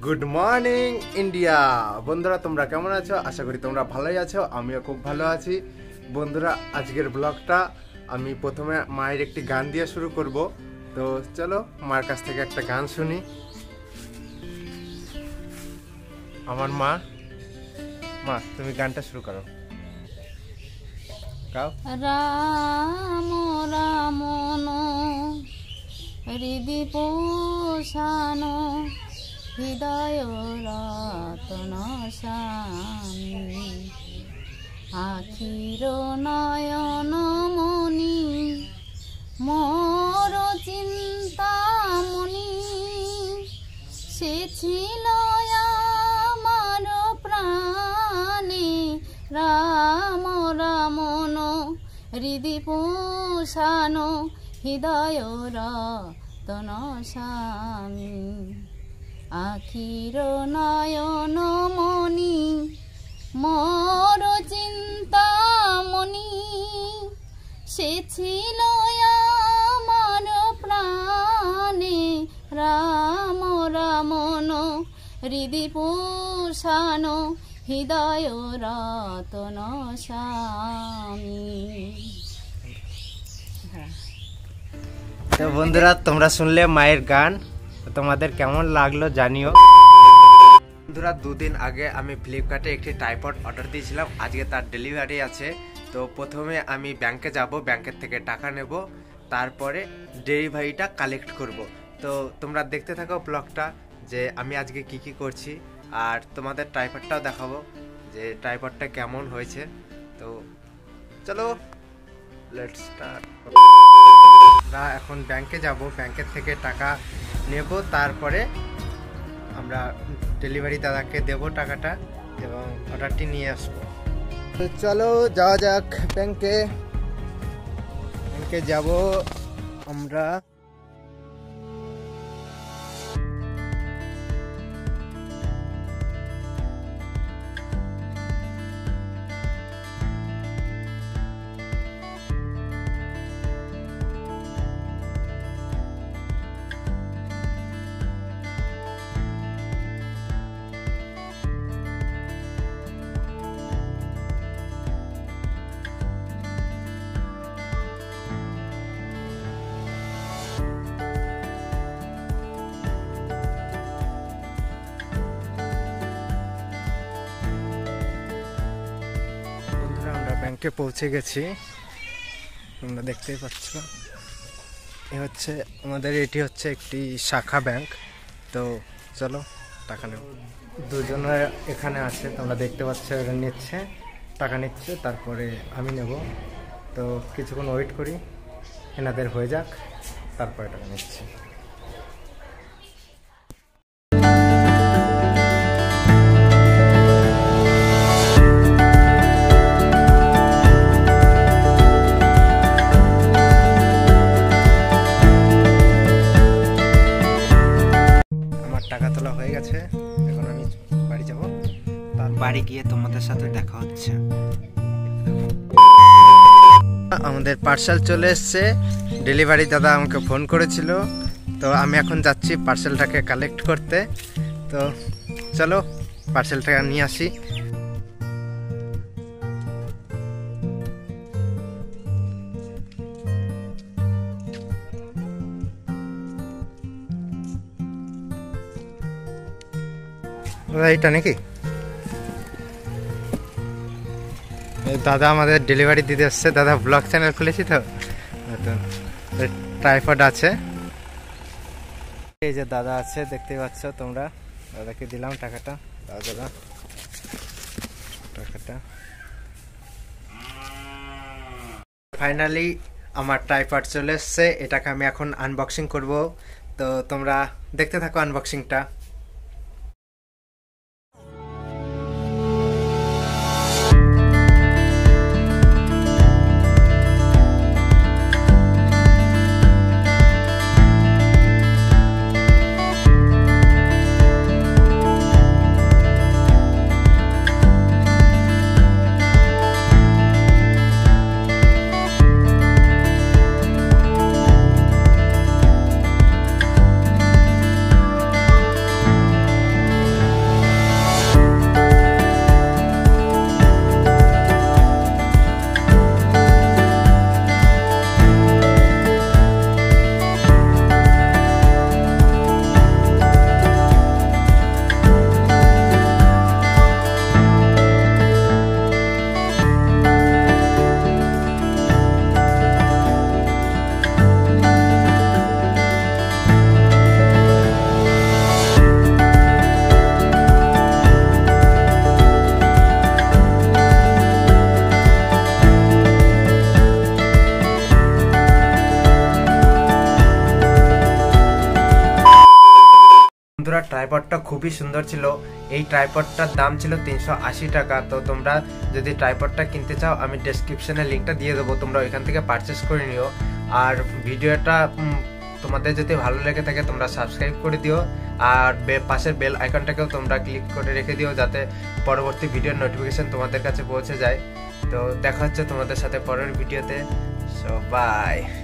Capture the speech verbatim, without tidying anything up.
Good morning India. বন্ধুরা তোমরা কেমন আছো? আশা করি তোমরা ভালোই আছো, আমিও খুব ভালো আছি। বন্ধুরা আজকের ব্লগটা আমি প্রথমে মায়ের একটি গান দিয়ে শুরু করব। তো চলো মার কাছ থেকে একটা গান শুনি। আমার মা মা তুমি গানটা শুরু করো। গাও। রাম রাম হৃদি পোষানো হৃদয় রতন স্বামী আখির নয়ন মণি মোর চিন্তামণি সে ছিল আমার প্রাণে রাম রামন হৃদি পোষানো হৃদয় রতন স্বামী আখির নয়ন মণি মোর চিন্তামণি সে ছিল আমার প্রাণে রাম রামন হৃদি পোষানো হৃদয় রতন স্বামী। তো বন্ধুরা তোমরা শুনলে মায়ের গান, তোমাদের কেমন লাগলো জানিও। বন্ধুরা দুদিন আগে আমি ফ্লিপকার্টে একটি ট্রাইপড অর্ডার দিয়েছিলাম, আজকে তার ডেলিভারি আছে। তো প্রথমে আমি ব্যাংকে যাব, ব্যাংকের থেকে টাকা নেব, তারপরে ডেলিভারিটা কালেক্ট করব। তো তোমরা দেখতে থাকো ব্লগটা যে আমি আজকে কি কি করছি, আর তোমাদের ট্রাইপডটাও দেখাবো যে ট্রাইপডটা কেমন হয়েছে। তো চলো লেটস স্টার্ট। আমরা এখন ব্যাংকে যাব, ব্যাংকের থেকে টাকা নেব, তারপরে আমরা ডেলিভারি দাদাকে দেব টাকাটা এবং অর্ডারটি নিয়ে আসবো। তো চলো যাওয়া যাক ব্যাংকে। ব্যাংকে যাব আমরা। ব্যাংকে পৌঁছে গেছি, তোমরা দেখতেই পাচ্ছ। এ হচ্ছে আমাদের, এটি হচ্ছে একটি শাখা ব্যাংক। তো চলো টাকা নেব। দুজনে এখানে আছে, তোমরা দেখতে পাচ্ছ, এরা নিচ্ছে টাকা নিচ্ছে, তারপরে আমি নেব। তো কিছুক্ষণ ওয়েট করি, এনাদের হয়ে যাক, তারপরে টাকা নিচ্ছি। টাকা তোলা হয়ে গেছে, এখন আমি বাড়ি যাব, তার বাড়ি গিয়ে তোমাদের সাথে দেখা হচ্ছে। আমাদের পার্সেল চলে এসছে, ডেলিভারি দাদা আমাকে ফোন করেছিল। তো আমি এখন যাচ্ছি পার্সেলটাকে কালেক্ট করতে। তো চলো পার্সেলটা নিয়ে আসি। এইটা নাকি দাদা আমাদের ডেলিভারি দিতে এসছে। দাদা ব্লগ চ্যানেল খুলেছি, তো ট্রাইপড আছে। এই যে দাদা আছে, দেখতে পাচ্ছ তোমরা, দাদাকে দিলাম টাকাটা। দাদা টাকাটা ফাইনালি আমার ট্রাইপড চলে এসছে, এটাকে আমি এখন আনবক্সিং করব। তো তোমরা দেখতে থাকো আনবক্সিংটা। ট্রাইপডটা খুবই সুন্দর ছিল। এই ট্রাইপডটার দাম ছিল তিনশো আশি টাকা। তো তোমরা যদি ট্রাইপডটা কিনতে চাও আমি ডেসক্রিপশনে লিঙ্কটা দিয়ে দেবো, তোমরা ওইখান থেকে পারচেস করে নিও। আর ভিডিওটা তোমাদের যদি ভালো লেগে থাকে তোমরা সাবস্ক্রাইব করে দিও, আর পাশের বেল আইকনটাকেও তোমরা ক্লিক করে রেখে দিও যাতে পরবর্তী ভিডিওর নোটিফিকেশন তোমাদের কাছে পৌঁছে যায়। তো দেখা হচ্ছে তোমাদের সাথে পরের ভিডিওতে। So by.